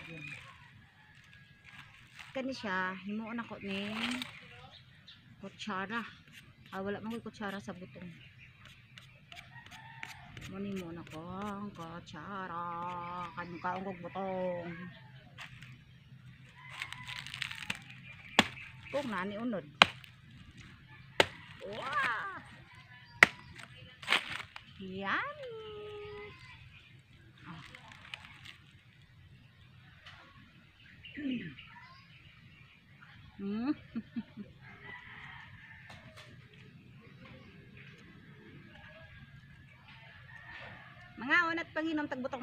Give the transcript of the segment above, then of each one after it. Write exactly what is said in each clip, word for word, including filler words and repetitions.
Kani siya, himuon ako ni kutsara. Ah, wala man ko kutsara sa butong. Muni mo na ko ang kutsara. Kanyang kaong kong butong. Kung nani unod. Wow! Yummy! Ah. Hmm. Mga unat panginom tagbutong.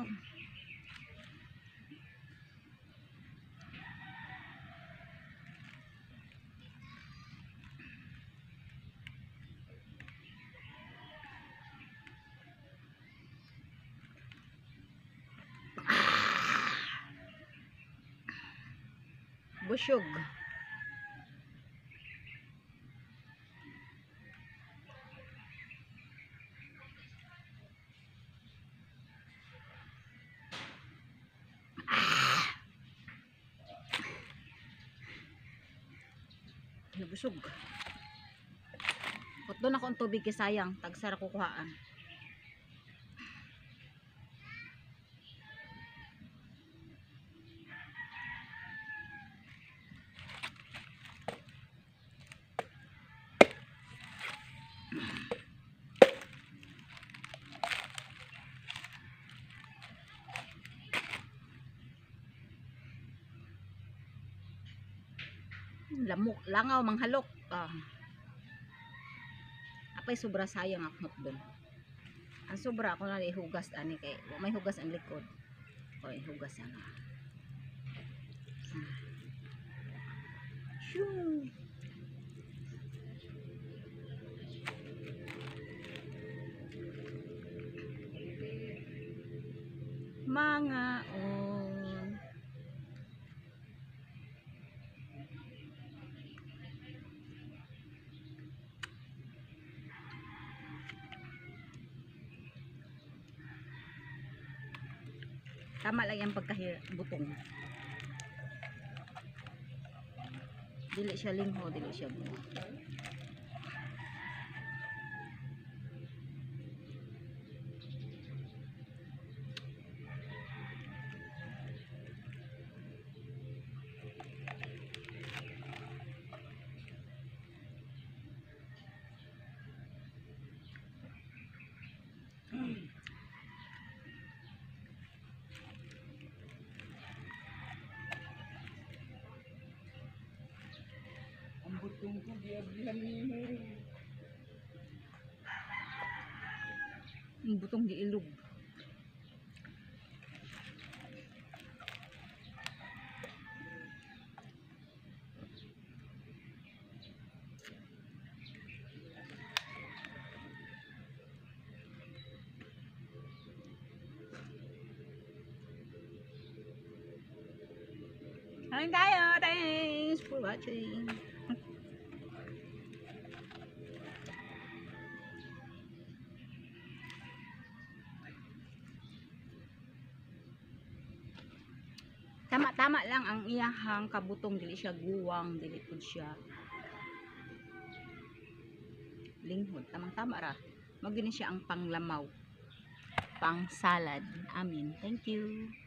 Busyog. Nabusog. Kut doon ako ang tubig kay sayang. Tagsara kukuhaan. Lamok, langaw, manghalok. Ah. Apay sobra sayang akot doon. Ang sobra ako na ihugas ani kay may hugas ang likod. O ihugas ana. Ah. Shoo. Mga on. Tama lang yung pagkahibutong. Dili siya lingho, dili siya buo. Ang butong ko, biyabihan mo. Ang butong giilog. Kain tayo. Thanks for watching. Tama-tama lang ang iyahang kabutong, dili siya guwang, dili pud siya linghod. Tamang-tama ra. Mao gini siya ang panglamaw, pang salad. Amin. Thank you.